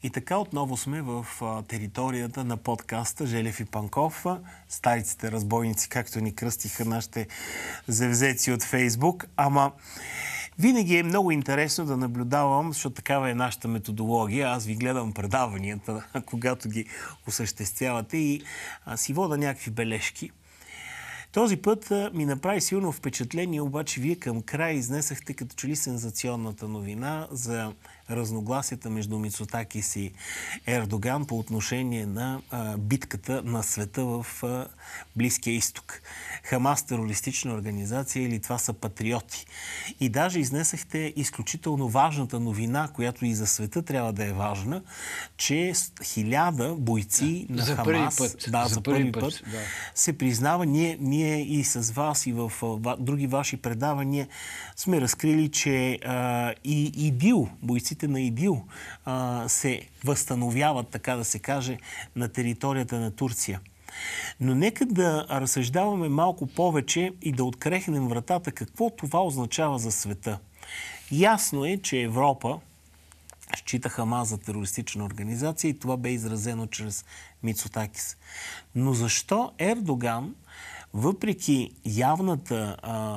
И така отново сме в територията на подкаста Желев и Панков. Стариците разбойници, както ни кръстиха нашите завзеци от Фейсбук. Ама винаги е много интересно да наблюдавам, защото такава е нашата методология. Аз ви гледам предаванията, когато ги осъществявате и си вода някакви бележки. Този път ми направи силно впечатление, обаче вие към край изнесахте като че ли сензационната новина за разногласията между Мицотакис и Ердоган по отношение на битката на света в Близкия изток. Хамас терористична организация или това са патриоти. И даже изнесахте изключително важната новина, която и за света трябва да е важна, че 1000 бойци на за Хамас за първи път се признава. Ние и с вас и в други ваши предавания сме разкрили, че и ИДИЛ, бойците на ИДИЛ се възстановяват, така да се каже, на територията на Турция. Но нека да разсъждаваме малко повече и да открехнем вратата какво това означава за света. Ясно е, че Европа счита Хамас за терористична организация и това бе изразено чрез Мицотакис. Но защо Ердоган, въпреки явната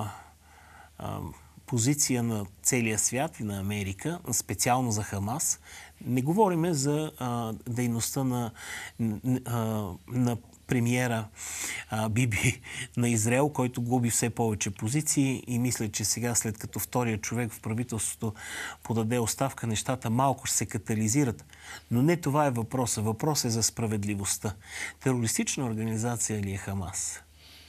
позиция на целия свят и на Америка, специално за Хамас, не говориме за дейността на премиера Биби на Израел, който губи все повече позиции и мисля, че сега, след като втория човек в правителството подаде оставка, нещата малко ще се катализират. Но не това е въпросът. Въпросът е за справедливостта. Терористична организация ли е Хамас?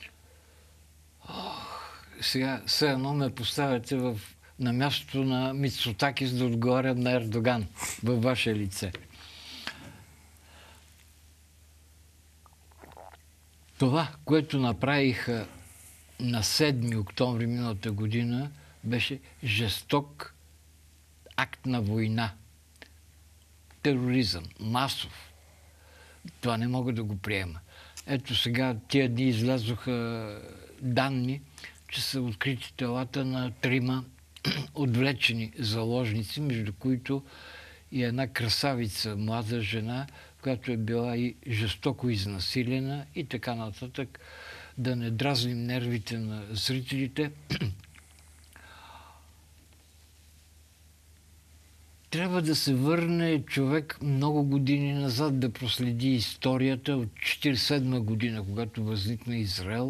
Сега все едно ме поставяте на мястото на Мицотакис да отговаря на Ердоган във ваше лице. Това, което направиха на 7 октомври миналата година, беше жесток акт на война. Тероризъм, масов. Това не мога да го приема. Ето сега тия дни излязоха данни, че са открити телата на 3 отвлечени заложници, между които и една красавица, млада жена, която е била и жестоко изнасилена и така нататък. Да не дразним нервите на зрителите. Трябва да се върне човек много години назад, да проследи историята от 1947 година, когато възникна Израел.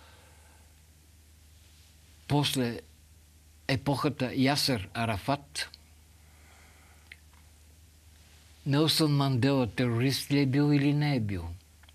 После епохата Ясер Арафат. Нелсън Мандела терорист ли е бил или не е бил?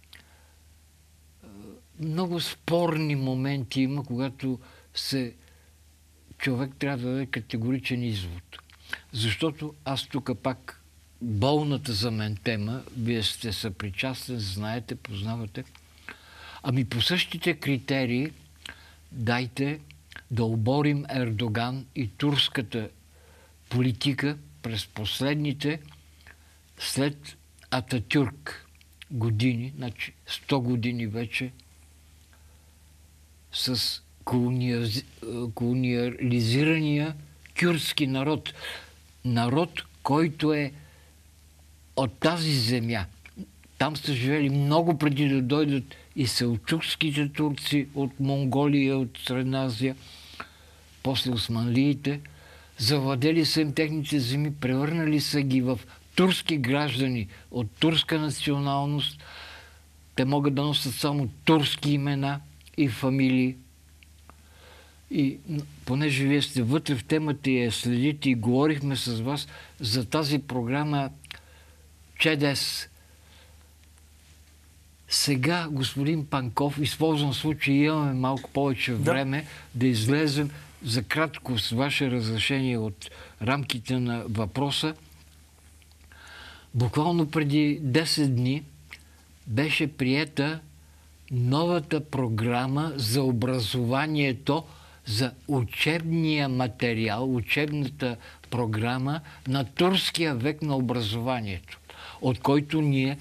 Много спорни моменти има, когато човек трябва да даде категоричен извод. Защото аз тук пак болната за мен тема, вие сте съпричастен, знаете, познавате. Ами по същите критерии дайте да оборим Ердоган и турската политика през последните, след Ататюрк години, значи 100 години вече, с колониализирания кюрдски народ. Народ, който е от тази земя. Там са живели много преди да дойдат и селчукските турци от Монголия, от Средна Азия, после османлиите. Завладели са им техните земи, превърнали са ги в турски граждани от турска националност. Те могат да носят само турски имена и фамилии. И понеже вие сте вътре в темата и я следите и говорихме с вас за тази програма ЧЕДЕС. Сега, господин Панков, използвам случай, имаме малко повече време да излезем за кратко с ваше разрешение от рамките на въпроса. Буквално преди 10 дни беше приета новата програма за образованието, за учебния материал, учебната програма на турския век на образованието, от който ние,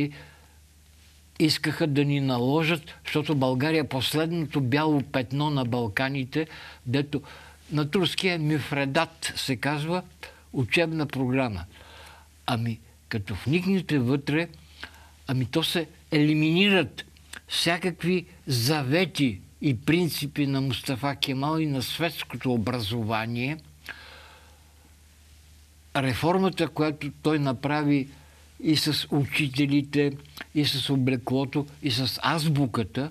искаха да ни наложат, защото България е последното бяло петно на Балканите, дето на турския Мюфредат се казва учебна програма. Ами Като вникнете вътре, ами то се елиминират всякакви завети и принципи на Мустафа Кемал и на светското образование. Реформата, която той направи и с учителите, и с облеклото, и с азбуката,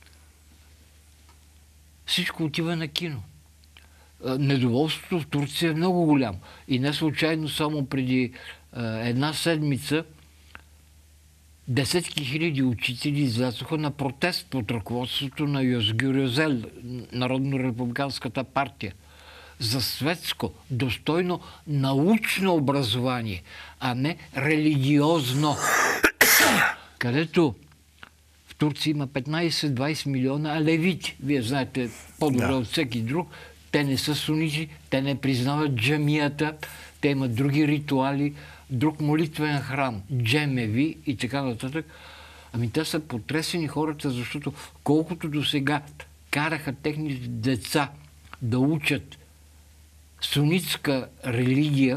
всичко отива на кино. Недоволството в Турция е много голямо. И не случайно само преди една седмица десетки хиляди учители излязоха на протест под ръководството на Йозгюр Özal, Народно-републиканската партия, за светско, достойно научно образование, а не религиозно. Където в Турция има 15-20 милиона алевити. Вие знаете по-добре от всеки друг. Те не са сунити, те не признават джамията, те имат други ритуали, друг молитвен храм, джемеви и така нататък. Ами те са потресени хората, защото колкото до сега караха техните деца да учат сунитска религия,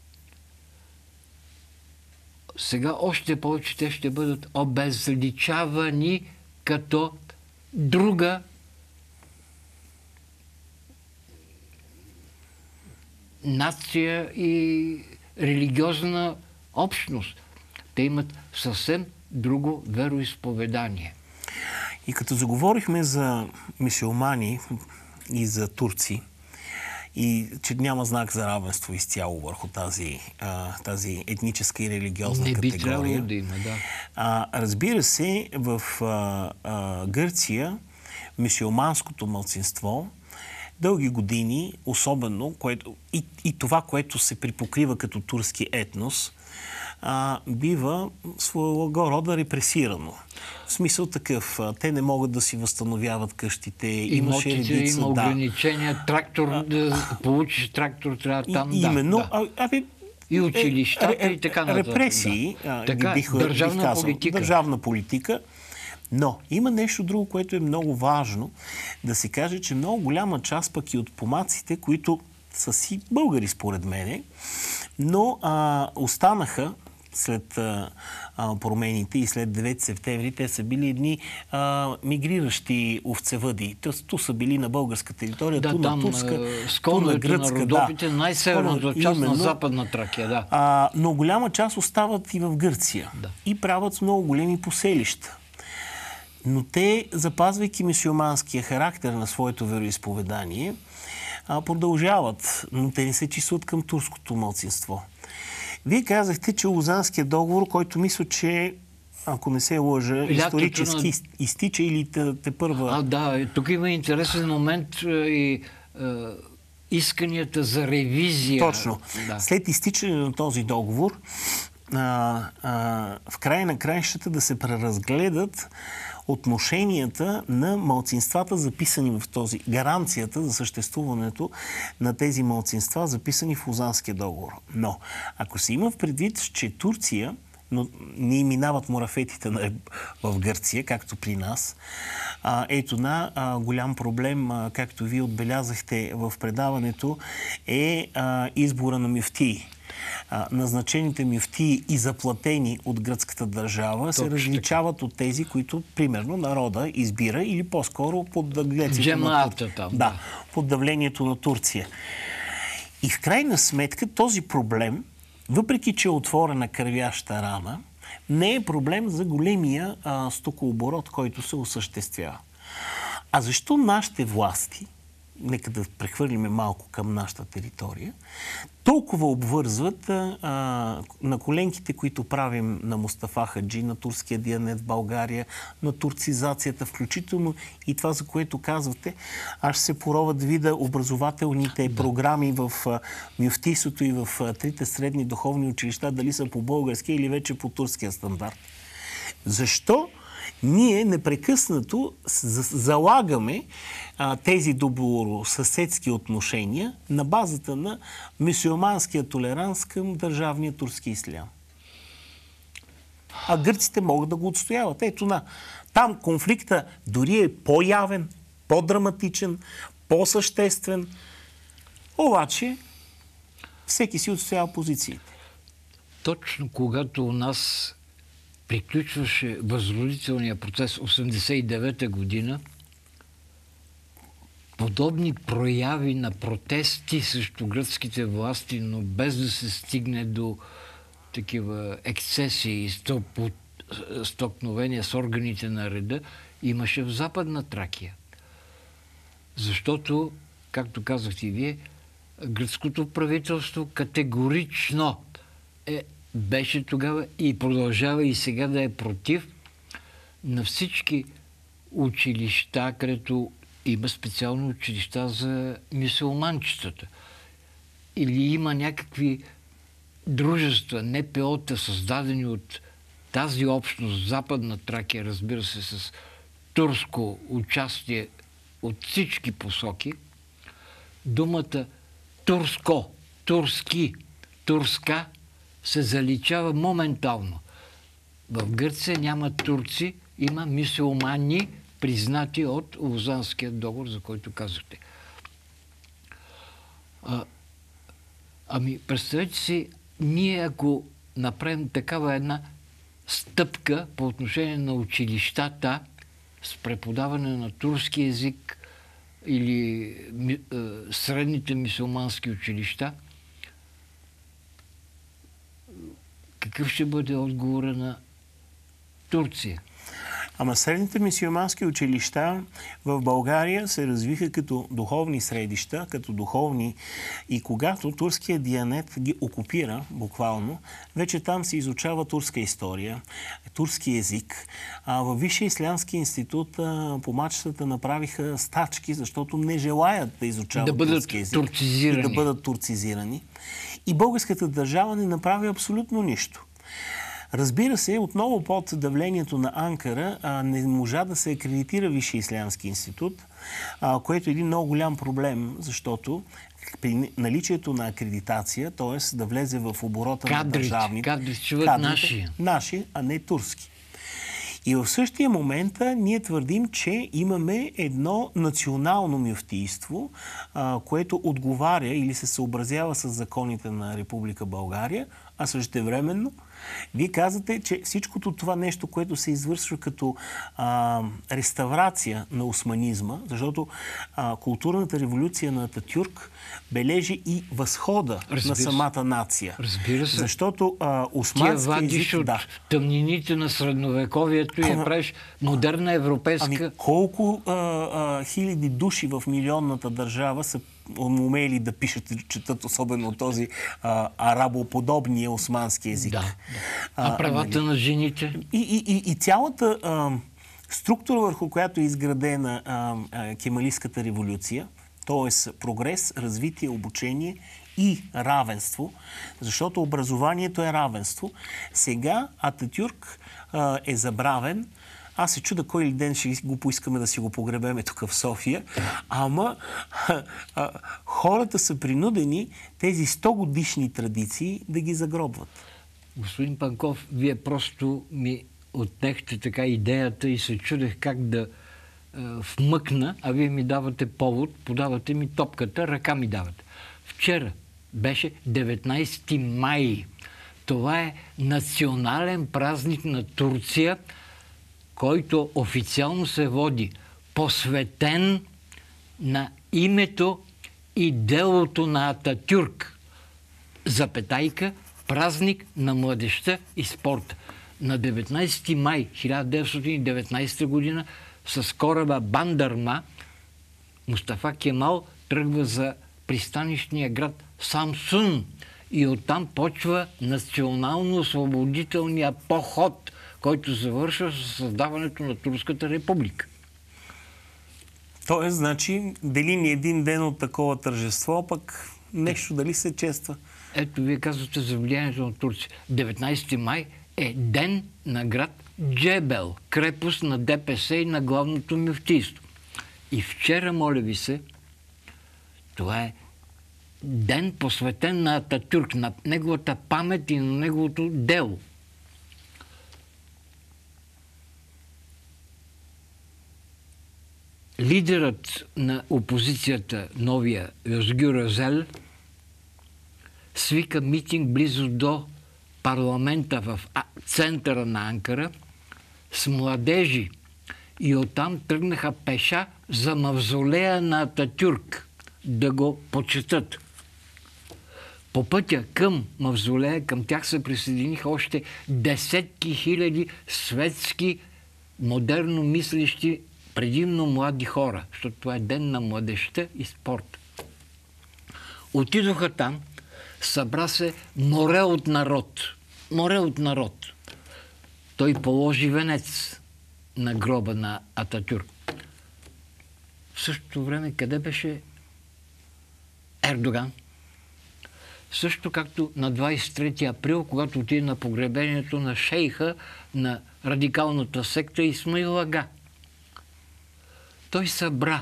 сега още повече те ще бъдат обезличавани като друга нация и религиозна общност. Те имат съвсем друго вероизповедание. И като заговорихме за мюсюлмани и за турци, и че няма знак за равенство изцяло върху тази етническа и религиозна категория. Не би трябвало да има, да. Разбира се, в Гърция мюсюлманското малцинство дълги години, особено, и това, което се припокрива като турски етнос, бива своего рода репресирано. В смисъл такъв, те не могат да си възстановяват къщите, имаше редица... Има ограничения, трактор, да получиш трактор, трябва там, именно, и училищата и така нататък. Репресии, държавна политика. Но има нещо друго, което е много важно да се каже, че много голяма част пък и от помаците, които са си българи според мене, но останаха след промените и след 9 септември, те са били едни мигриращи овцевъди. Ту са били на българска територия, ту на турска, ту на гръцка. На Родопите, най-северната част на Западна Тракия. Да. Но голяма част остават и в Гърция. Да. И правят много големи поселища. Но те, запазвайки мюсюлманския характер на своето вероизповедание, продължават, но те не се числят към турското малцинство. Вие казахте, че Лозанският договор, който мисля, че, ако не се лъжа, исторически изтича или те първа... Да, тук има интересен момент и исканията за ревизия. Точно. Да. След изтичане на този договор, в края на краищата да се преразгледат отношенията на малцинствата, записани в този... гаранцията за съществуването на тези малцинства, записани в Лозанския договор. Но, ако се има в предвид, че Турция, но не минават мурафетите в Гърция, както при нас, ето голям проблем, както вие отбелязахте в предаването, е избора на мюфтии. Назначените мюфтии и заплатени от гръцката държава се различават от тези, които, примерно, народа избира или по-скоро под давлението на Турция. И в крайна сметка този проблем, въпреки че е отворена кървяща рана, не е проблем за големия стокооборот, който се осъществява. А защо нашите власти, нека да прехвърлиме малко към нашата територия, толкова обвързват на коленките, които правим на Мустафа Хаджи, на турския дианет в България, на турцизацията, включително и това, за което казвате. Аз ще се порова да видя образователните програми в мюфтийството и в трите средни духовни училища, дали са по български или вече по турския стандарт. Защо ние непрекъснато залагаме тези добросъседски отношения на базата на мюсюлманския толеранс към държавния турски ислям? А гърците могат да го отстояват. Ето там конфликта дори е по-явен, по-драматичен, по-съществен. Обаче всеки си отстоява позициите. Точно когато у нас приключваше възродителния процес 89-та година, подобни прояви на протести срещу гръцките власти, но без да се стигне до такива ексцеси и столкновения с органите на реда, имаше в Западна Тракия. Защото, както казахте и вие, гръцкото правителство категорично беше тогава и продължава и сега да е против на всички училища, където има специални училища за мюсюлманчетата. Или има някакви дружества, НПО-та, създадени от тази общност, Западна Тракия, разбира се, с турско участие от всички посоки. Думата турско, турски, турска се заличава моментално. В Гърция няма турци, има мюсюлмани, признати от Лозанския договор, за който казахте. Представете си, ние ако направим такава една стъпка по отношение на училищата с преподаване на турски език или средните мюсюлмански училища, какъв ще бъде отговора на Турция? Ама средните мюсюлмански училища в България се развиха като духовни средища, като духовни, и когато турският дианет ги окупира, буквално, вече там се изучава турска история, турски език. Във Висшия ислямски институт помачетата направиха стачки, защото не желаят да изучават турски език и да бъдат турцизирани. И българската държава не направи абсолютно нищо. Разбира се, отново под давлението на Анкара не можа да се акредитира Висшия ислямски институт, което е един много голям проблем, защото при наличието на акредитация, т.е. да влезе в оборота на държавните... Кадрите, наши, а не турски. И в същия момент ние твърдим, че имаме едно национално мюфтийство, което отговаря или се съобразява с законите на Република България, а същевременно вие казвате, че всичкото това нещо, което се извършва като реставрация на османизма, защото културната революция на Ататюрк бележи и възхода на самата нация. Разбира се. Защото османски език... вадиш от тъмнините на средновековието и правиш модерна европейска... Колко хиляди души в милионната държава са умели да пишат и четат, особено този арабоподобния османски език. Да. А правата на жените? И цялата структура, върху която е изградена кемалистката революция, т.е. прогрес, развитие, обучение и равенство, защото образованието е равенство. Сега Ататюрк е забравен. Аз се чуда кой ли ден ще го поискаме да си го погребеме тук в София. Ама хората са принудени тези 100-годишни традиции да ги загробват. Господин Панков, вие просто ми отнехте така идеята и се чудех как да вмъкна, а вие ми давате повод, подавате ми топката, ръка ми давате. Вчера беше 19 май. Това е национален празник на Турция, който официално се води посветен на името и делото на Ататюрк. Запетайка, празник на младежта и спорта. На 19 май 1919 година с кораба Бандърма Мустафа Кемал тръгва за пристанищния град Самсун и оттам почва национално-освободителния поход, който завършва с създаването на Турската република. Тоест, значи, дели ни един ден от такова тържество, пък нещо дали се чества. Ето, вие казвате за влиянието на Турция. 19 май е ден на град Джебел, крепост на ДПС и на главното мюфтийство. И вчера, моля ви се, това е ден посветен на Ататюрк, на неговата памет и на неговото дело. Лидерът на опозицията, новия Özgür Özel, свика митинг близо до парламента в центъра на Анкара с младежи и оттам тръгнаха пеша за мавзолея на Ататюрк да го почетат. По пътя към мавзолея, към тях се присъединиха още десетки хиляди светски, модерно мислещи, предимно млади хора, защото това е ден на младежта и спорта. Отидоха там, събра се море от народ. Море от народ. Той положи венец на гроба на Ататюрк. В същото време къде беше Ердоган? Също както на 23 април, когато отиде на погребението на шейха на радикалната секта Исмаил Ага. Той събра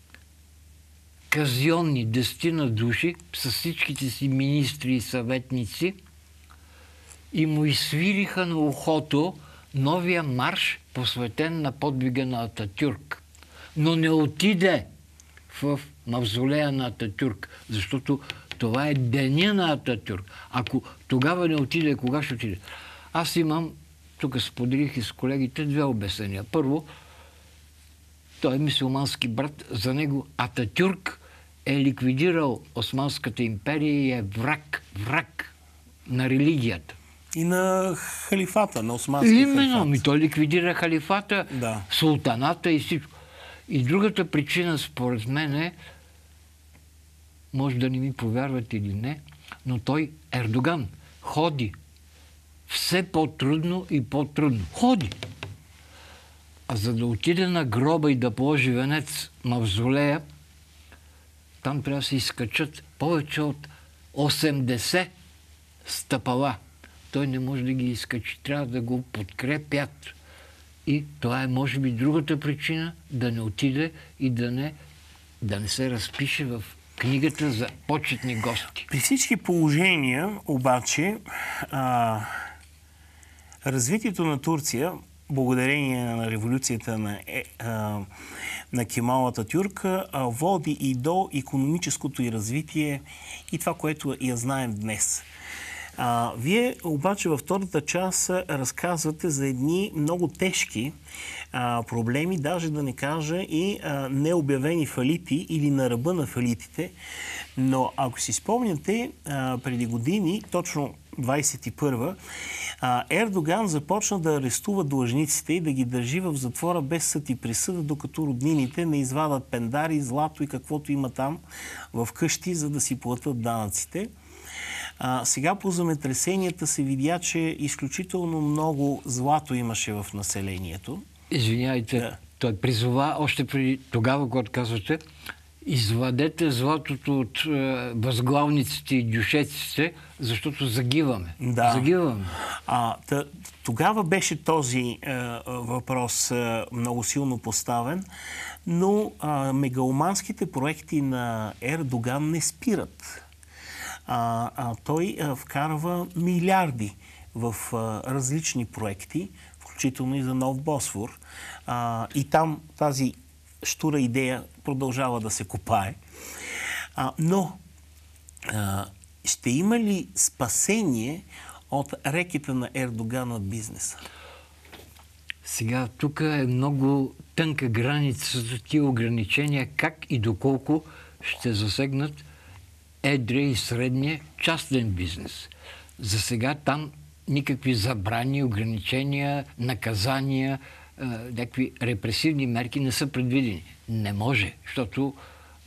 казионни 10 души с всичките си министри и съветници и му изсвириха на ухото новия марш, посветен на подвига на Ататюрк. Но не отиде в мавзолея на Ататюрк, защото това е деня на Ататюрк. Ако тогава не отиде, кога ще отиде? Аз имам, тук споделих и с колегите, 2 обяснения. Първо, той е мюсюлмански брат, за него Ататюрк е ликвидирал Османската империя и е враг на религията. И на халифата, на османския халифат. Именно, той ликвидира халифата, да. Султаната и всичко. И другата причина, според мен е, може да не ми повярвате или не, но той, Ердоган, ходи все по-трудно и по-трудно. Ходи! А за да отиде на гроба и да положи венец мавзолея, там трябва да се изкачат повече от 80 стъпала. Той не може да ги изкачи, трябва да го подкрепят. И това е, може би, другата причина да не отиде и да не се разпише в книгата за почетни гости. При всички положения, обаче, развитието на Турция, благодарение на революцията на Кемал Ататюрк, води и до икономическото й развитие и това, което я знаем днес. Вие обаче във втората част разказвате за едни много тежки проблеми, даже да не кажа и необявени фалити или на ръба на фалитите. Но ако си спомняте, преди години, точно 21-а, Ердоган започна да арестува длъжниците и да ги държи в затвора без съд и присъда, докато роднините не извадат пендари, злато и каквото има там в къщи, за да си платят данъците. Сега по земетресенията се видя, че изключително много злато имаше в населението. Извинявайте, да. Той призова още преди тогава, когато казвате, извадете златото от възглавниците и дюшеците, защото загиваме. Да. Загиваме. Тогава беше този въпрос много силно поставен, но мегаломанските проекти на Ердоган не спират. Той вкарва милиарди в различни проекти, включително и за нов Босфор. И там тази щура идея продължава да се копае. Но ще има ли спасение от рекета на Ердоган от бизнеса? Сега, тук е много тънка граница за тия ограничения, как и доколко ще засегнат едрия и средния частен бизнес. За сега там никакви забрани, ограничения, наказания, някакви репресивни мерки не са предвидени. Не може, защото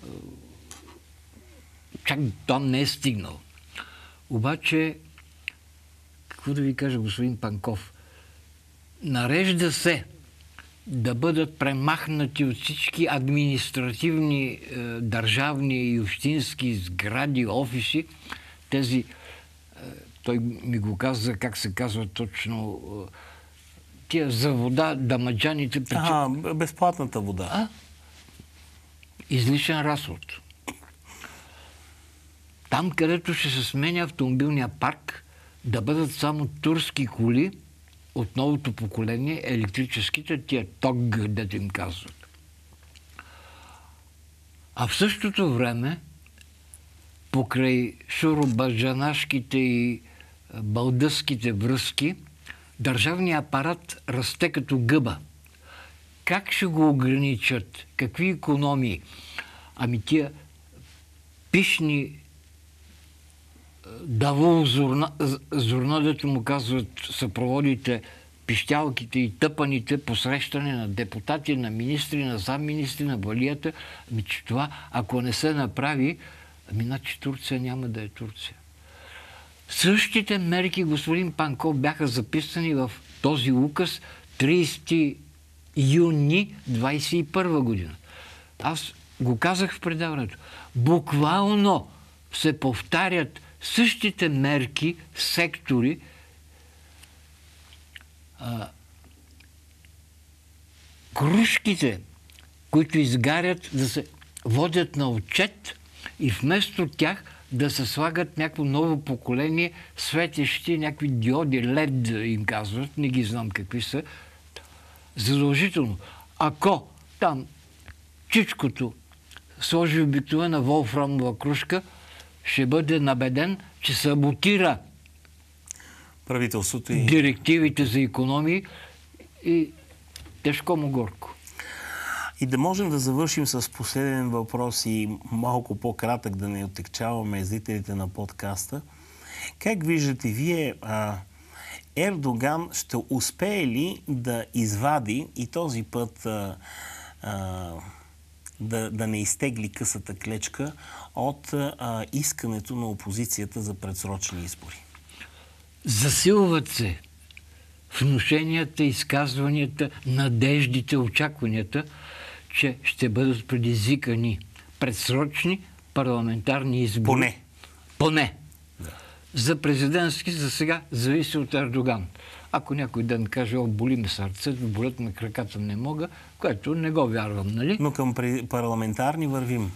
чак там не е стигнал. Обаче, какво да ви кажа, господин Панков, нарежда се да бъдат премахнати от всички административни, държавни и общински сгради, офиси, тези, той ми го каза, как се казва точно, тия за вода, дамаджаните... Безплатната вода. Излишен разход. Там, където ще се сменя автомобилния парк, да бъдат само турски коли от новото поколение, електрическите, тия ТОГ, дето им казват. А в същото време, покрай шуробаджанашките и балдъските връзки, държавният апарат расте като гъба. Как ще го ограничат? Какви икономии? Ами тия пишни Давул Зурна, дето му казват съпроводите, пищялките и тъпаните посрещане на депутати, на министри, на замминистри, на балията. Ами че това, ако не се направи, ами значи Турция няма да е Турция. Същите мерки, господин Панков, бяха записани в този указ 30 юни 21 година. Аз го казах в предаването. Буквално се повтарят същите мерки, сектори, кружките, които изгарят, да се водят на отчет и вместо тях да се слагат някакво ново поколение светещи, някакви диоди, LED им казват, не ги знам какви са. Задължително. Ако там чичкото сложи обикновена волфрамова кружка, ще бъде набеден, че саботира правителството и директивите за икономии и тежко му горко. И да можем да завършим с последен въпрос и малко по-кратък, да не отекчаваме зрителите на подкаста. Как виждате вие, Ердоган ще успее ли да извади и този път да не изтегли късата клечка от искането на опозицията за предсрочни избори? Засилват се внушенията, изказванията, надеждите, очакванията, че ще бъдат предизвикани предсрочни парламентарни избори. Поне. Да. За президентски за сега зависи от Ердоган. Ако някой ден каже, боли ме сърцето, болят ме краката, не мога, което не го вярвам, нали? Но към парламентарни вървим.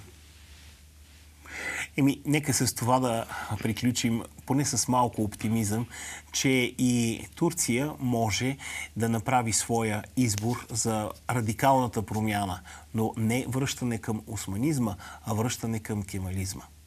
Нека с това да приключим, поне с малко оптимизъм, че и Турция може да направи своя избор за радикалната промяна, но не връщане към османизма, а връщане към кемализма.